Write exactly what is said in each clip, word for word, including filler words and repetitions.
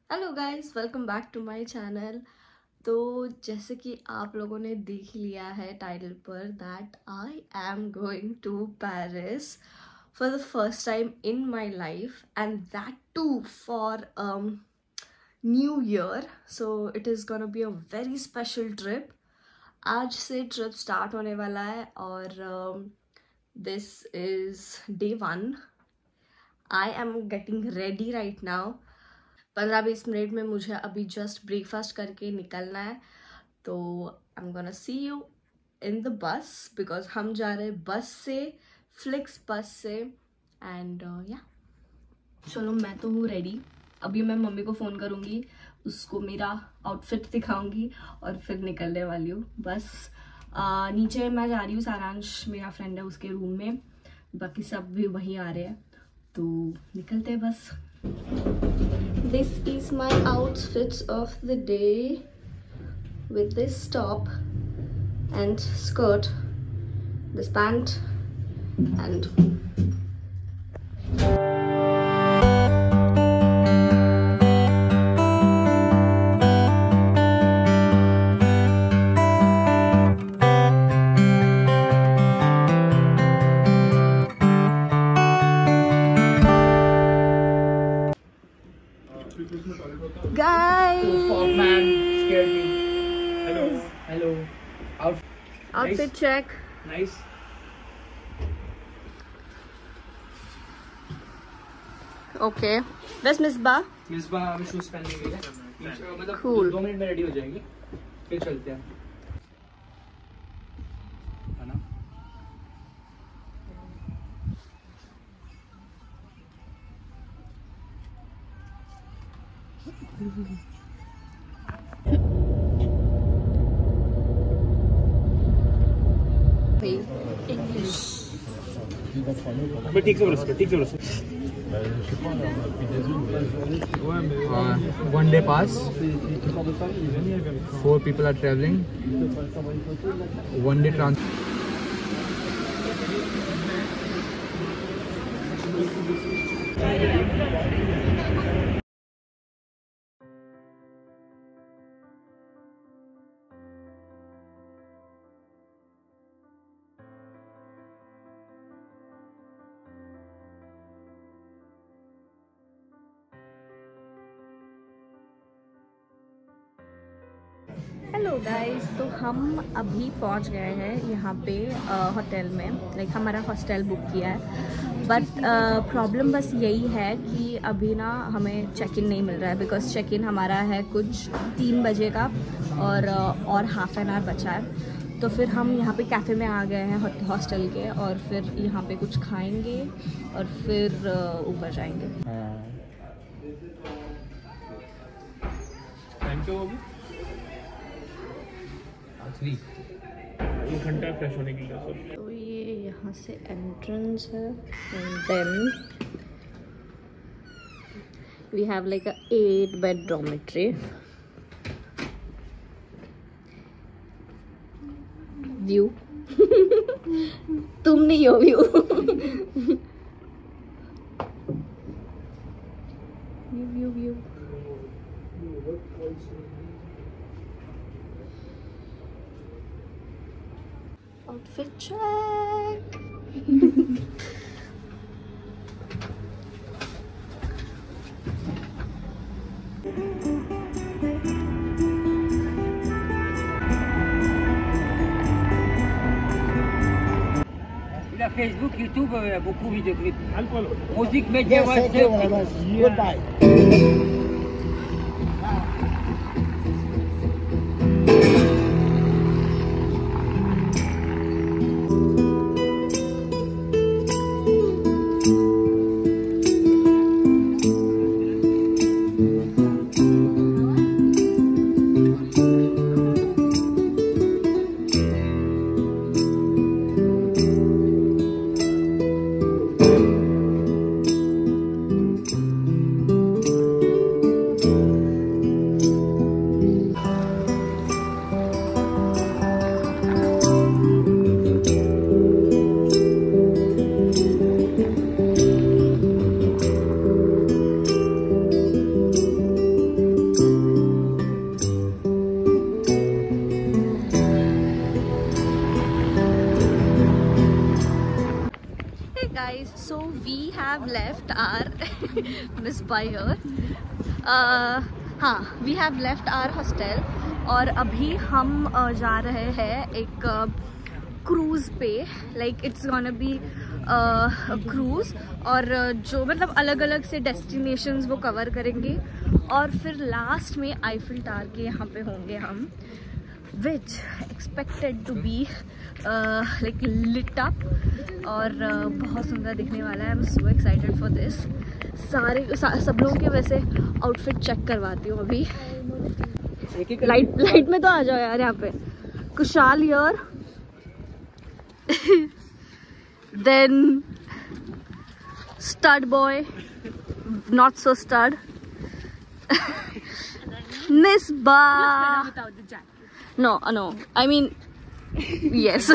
Hello guys, welcome back to my channel. तो जैसे कि आप लोगों ने देख लिया है टाइटल पर that I am going to Paris for the first time in my life and that too for new year. So it is gonna be a very special trip. आज से ट्रिप स्टार्ट होने वाला है और this is day one. I am getting ready right now. पंद्रह बीस minute में मुझे अभी जस्ट ब्रेकफास्ट करके निकलना है। तो I am gonna see you in the bus because हम जा रहे हैं बस से, फ्लिक्स बस से। एंड या चलो, मैं तो हूँ रेडी। अभी मैं मम्मी को फ़ोन करूँगी, उसको मेरा आउटफिट दिखाऊंगी और फिर निकलने वाली हूँ बस। uh, नीचे मैं जा रही हूँ, सारांश मेरा फ्रेंड है उसके रूम में, बाकी सब भी वहीं आ रहे हैं। तो निकलते हैं बस। This is my outfit of the day with this top and skirt, this pant and outfit nice. Check. Nice. Okay. Where's Misbah? Misbah अभी शूज पहनने के लिए मतलब cool. दो मिनट में रेडी हो जाएंगी, फिर चलते हैं, है ना? English. मैं ठीक से बोल सकता, ठीक से बोल सकता। One day pass. Four people are traveling. One day trans. Hello guys, तो हम अभी पहुंच गए हैं यहाँ पे होटल में। लाइक हमारा हॉस्टल बुक किया है, बट प्रॉब्लम बस यही है कि अभी ना हमें चेक इन नहीं मिल रहा है बिकॉज चेक इन हमारा है कुछ तीन बजे का और uh, और हाफ एन आवर बचा है। तो फिर हम यहाँ पे कैफ़े में आ गए हैं हॉस्टल के, और फिर यहाँ पे कुछ खाएंगे और फिर ऊपर uh, जाएंगे। एक घंटा फ्रेश होने के लिए। तो ये यहाँ से एंट्रेंस है and then we have like a eight bed dormitory. View तुम नहीं हो view. View view view outfit check. Il a Facebook, YouTube, euh, beaucoup de vidéoclips. Alcohol. Musique, média, Yes, thank you very much. Goodbye. Miss bye her. हाँ, we have left our hostel और अभी हम uh, जा रहे हैं एक cruise uh, पे। Like it's gonna be cruise और uh, जो मतलब अलग अलग से डेस्टिनेशंस वो कवर करेंगे और फिर लास्ट में आईफिल टावर के यहाँ पे होंगे हम, which expected to be like lit up और uh, बहुत सुंदर दिखने वाला है। I am so excited for this. सारे सा, सब लोगों के वैसे आउटफिट चेक करवाती हूँ अभी। लाइट लाइट में तो आ जाओ यार यहाँ पे। कुशाल यार then stud boy, not so stud, Misbah. No no I mean yes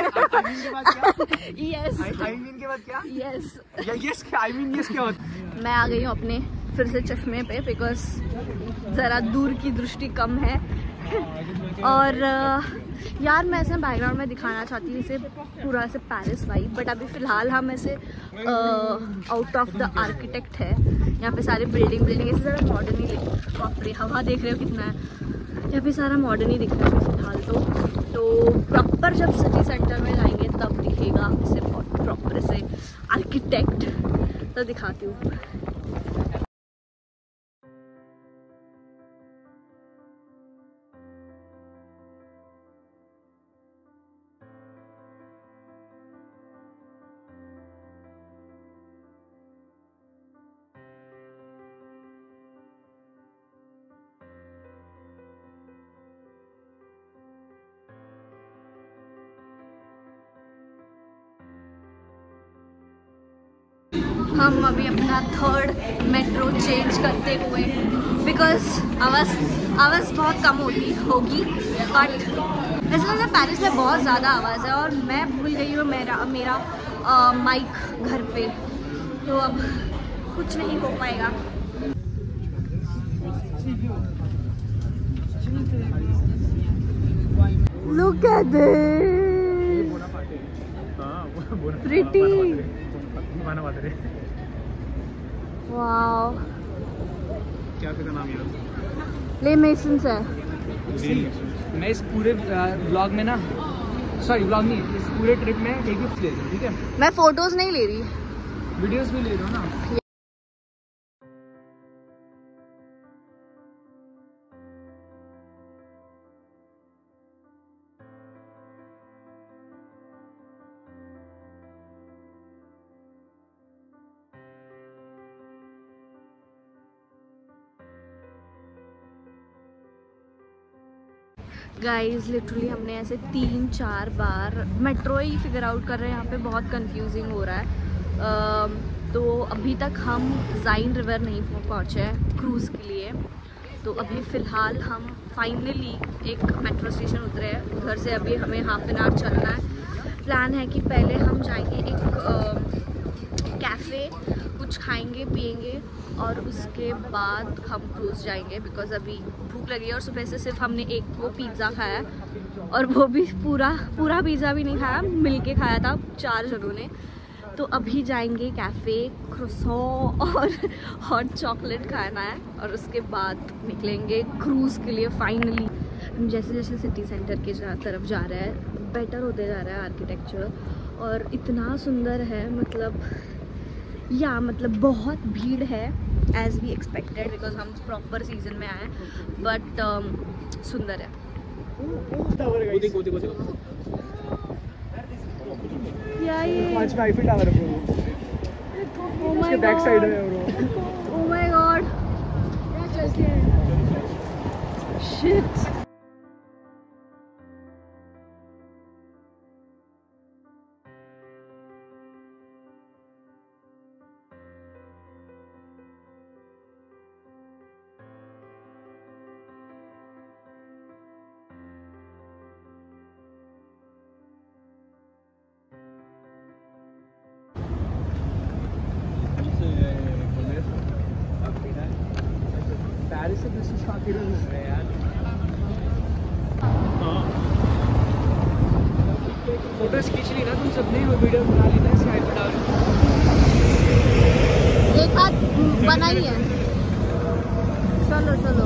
yes I mean के बाद क्या? यस या यस क्या? आई मीन यस क्या होता? मैं आ गई हूँ अपने फिर से चश्मे पे बिकॉज ज़रा दूर की दृष्टि कम है। और यार मैं ऐसे बैकग्राउंड में दिखाना चाहती हूँ इसे पूरा ऐसे पेरिस वाइब, बट अभी फ़िलहाल हम ऐसे आउट ऑफ द आर्किटेक्ट है। यहाँ पे सारे बिल्डिंग बिल्डिंग ऐसे ज़रा मॉडर्न ही बाप रे हवा देख रहे हो कितना है। यहाँ पे सारा मॉडर्न ही दिख रहा है फिलहाल तो तो प्रॉपर जब सिटी सेंटर में जाएंगे तब दिखेगा इसे प्रॉपर ऐसे आर्किटेक्ट, तो दिखाती हूँ। हम अभी अपना थर्ड मेट्रो चेंज करते हुए, बिकॉज आवाज़ आवाज़ बहुत कम होती होगी, बट ऐसा लगता है पेरिस में बहुत ज़्यादा आवाज़ है और मैं भूल गई हूँ मेरा मेरा आ, माइक घर पे, तो अब कुछ नहीं हो पाएगा। Look at this, pretty. Wow, क्या तेरा नाम यार? ले मेसन्स है। मैं इस पूरे ब्लॉग में ना, सॉरी ब्लॉग नहीं, इस पूरे ट्रिप में एक गिफ्ट ले रही हूँ, ठीक है? मैं फोटोज नहीं ले रही, वीडियोस भी ले रहा हूँ ना। गाइज लिटरली हमने ऐसे तीन चार बार मेट्रो ही फिगर आउट कर रहे हैं। यहाँ पे बहुत कंफ्यूजिंग हो रहा है। uh, तो अभी तक हम ज़ाइन रिवर नहीं पहुँचे हैं क्रूज़ के लिए, तो अभी फ़िलहाल हम फाइनली एक मेट्रो स्टेशन उतरे हैं। उधर से अभी हमें हाफ एन आवर चलना है। प्लान है कि पहले हम जाएंगे एक कैफ़े, कुछ खाएंगे पिएंगे और उसके बाद हम क्रूज़ जाएंगे, बिकॉज़ अभी भूख लगी है और सुबह से सिर्फ हमने एक वो पिज़्ज़ा खाया और वो भी पूरा पूरा पिज़्ज़ा भी नहीं खाया, मिल के खाया था चार जनों ने। तो अभी जाएंगे कैफ़े, क्रोसॉन और हॉट चॉकलेट खाना है और उसके बाद निकलेंगे क्रूज़ के लिए फाइनली। जैसे जैसे सिटी सेंटर के तरफ जा रहा है बेटर होते जा रहा है आर्किटेक्चर, और इतना सुंदर है, मतलब या मतलब बहुत भीड़ है एज वी एक्सपेक्टेड, बिकॉज हम प्रॉपर सीजन में आए, बट um, सुंदर है। क्या ये पांच में आईफिल टावर है ब्रो, उसके बैक साइड में bro. Oh my god, shit. Paris से दूसरी काफी रोज हो रहे हैं यार। फोटोज खींच ली ना तुम सबने, वो वीडियो बना ली ना इसके आईफिल टावर। ये एक हाथ बना ही है। चलो चलो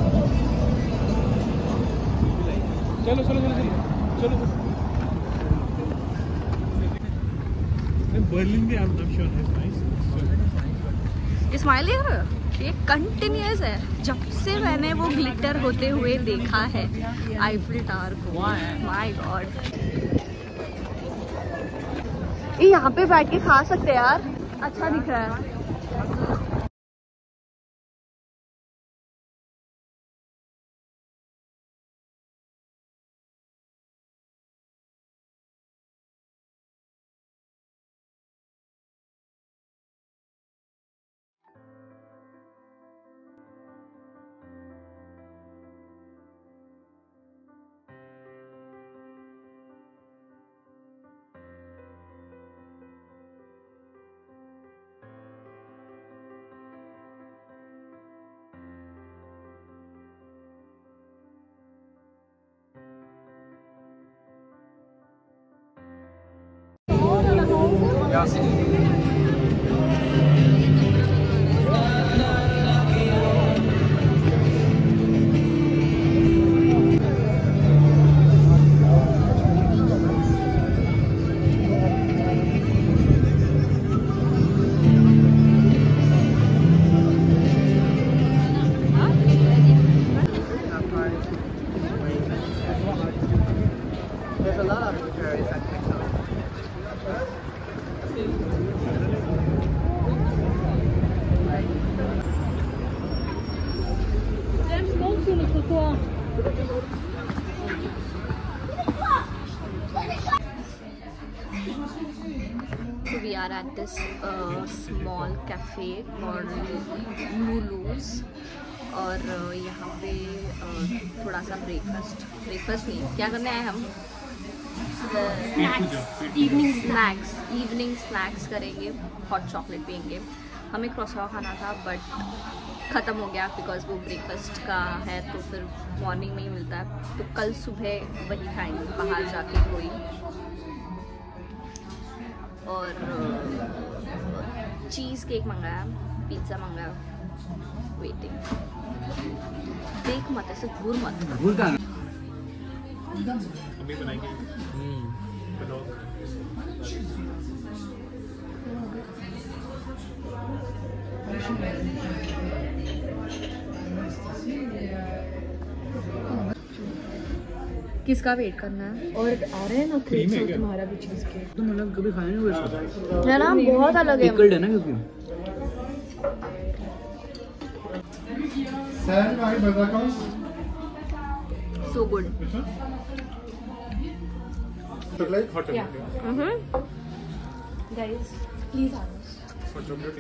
चलो चलो चलो चलो चलो। बर्लिन भी I am sure is nice. Smile ये कंटिन्यूअस है जब से मैंने वो ग्लिटर होते हुए देखा है आईफिल टावर को। माय गॉड, ये यहाँ पे बैठ के खा सकते हैं यार, अच्छा दिख रहा है। We are at this uh, small cafe called Lulu's और uh, यहाँ पे uh, थोड़ा सा ब्रेकफास्ट ब्रेकफास्ट नहीं क्या करने आए हम, इवनिंग स्नैक्स इवनिंग स्नैक्स करेंगे, हॉट चॉकलेट पियेंगे। हमें क्रॉसवा खाना था बट ख़त्म हो गया बिकॉज वो ब्रेकफास्ट का है तो फिर मॉर्निंग में ही मिलता है, तो कल सुबह वही खाएंगे बाहर जाके कोई। और चीज़ केक मंगाया, पिज़्ज़ा मंगाया, वेटिंग। देख मत ऐसे घूर मत घूर का अभी बनाएंगे। किसका वेट करना है? और आ रहे हैं ना तुम्हारा भी चीज के, तो मतलब कभी खाया नहीं वैसा है ना, बहुत अलग है। पिकल्ड है ना क्योंकि so good. chocolate hot chocolate hmm guys please आ hot chocolate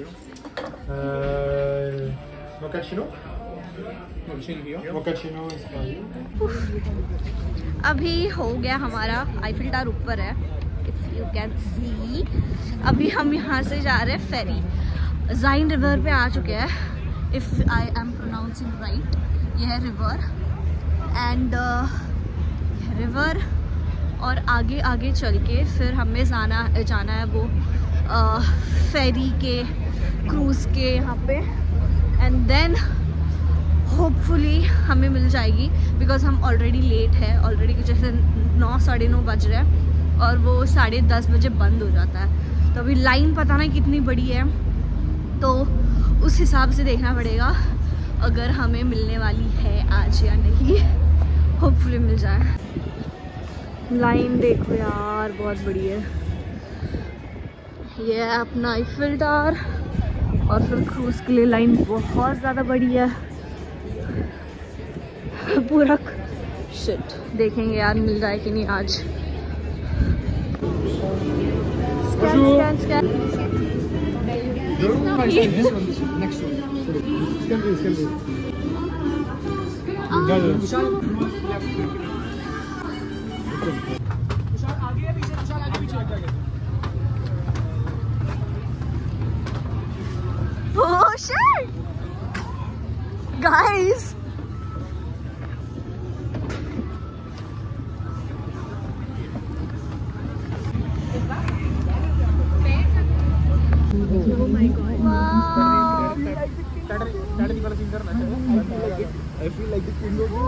uh mochaccino mochaccino is for you। अभी हो गया हमारा, आईफिल टावर ऊपर है इफ यू कैन सी। अभी हम यहाँ से जा रहे हैं फेरी, जाइन रिवर पे आ चुके हैं if I am pronouncing right. यह है रिवर एंड रिवर और आगे आगे चल के फिर हमें जाना जाना है वो फेरी के क्रूज़ के यहाँ पे, एंड देन होपफुली हमें मिल जाएगी बिकॉज हम ऑलरेडी लेट है। ऑलरेडी कुछ जैसे नौ साढ़े नौ बज रहे हैं और वो साढ़े दस बजे बंद हो जाता है, तो अभी लाइन पता नहीं कितनी बड़ी है, तो उस हिसाब से देखना पड़ेगा अगर हमें मिलने वाली है आज या नहीं। होपफुली मिल जाए। लाइन देखो यार बहुत बड़ी है। ये है अपना आईफिल टावर और फिर क्रूज के लिए लाइन बहुत ज़्यादा बड़ी है। पूरा शिट देखेंगे यार मिल जाए कि नहीं आज। Scan scan scan next Oh shit! Guys! Oh my god. Wow! I feel like the king of the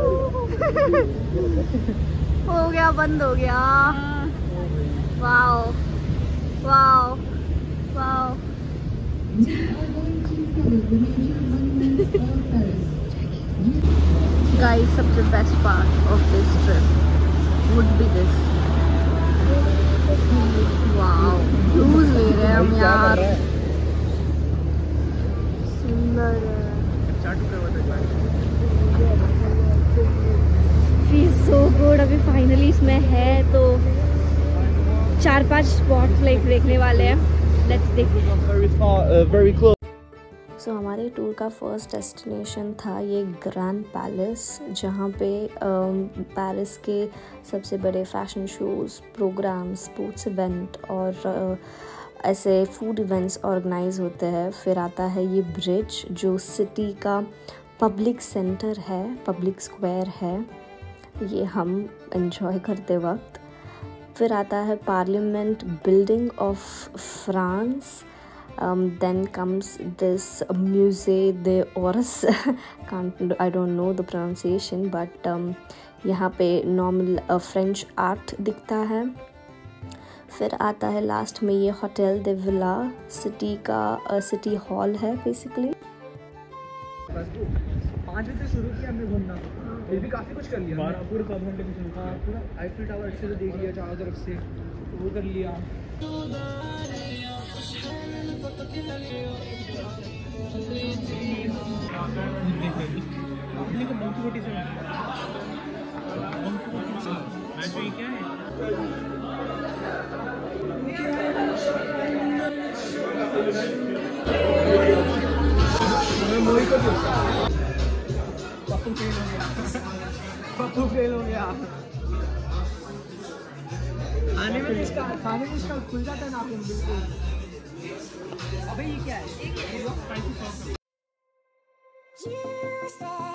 हो गया, बंद हो गया। Wow wow wow. Guys, सबसे best part of this trip would be this. Wow, cruise ले रहे हैं हम यार, सुंदर है। Feels so good। अभी फाइनली इसमें है तो चार पांच स्पॉट्स लाइक देखने वाले हैं। लेट्स देखते हैं। very far, uh, very close. So so, हमारे टूर का फर्स्ट डेस्टिनेशन था ये ग्रैंड पैलेस, जहाँ पे पेरिस के सबसे बड़े fashion shows, program, sports event और uh, ऐसे फूड इवेंट्स ऑर्गेनाइज होते हैं। फिर आता है ये ब्रिज जो सिटी का पब्लिक सेंटर है, पब्लिक स्क्वायर है, ये हम एंजॉय करते वक्त। फिर आता है parliament building of France. Um, then comes this Musée d'Orsay. Can't I don't know the pronunciation, but um, यहाँ पे नॉर्मल फ्रेंच आर्ट दिखता है। फिर आता है लास्ट में ये होटल दे विला, सिटी का सिटी uh, हॉल है बेसिकली। पाँच बजे से शुरू किया हमने घूमना, फिर भी काफ़ी कुछ कर लिया। पूरे पाँच घंटे में शुरू किया, पूरा आईफिल टावर अच्छे से देख लिया चारों तरफ से, तो वो कर लिया। पप्पू फेल हो गया। खाने में इसका खाने में इसका खुल जाता है नाखून बिल्कुल। अबे ये क्या है?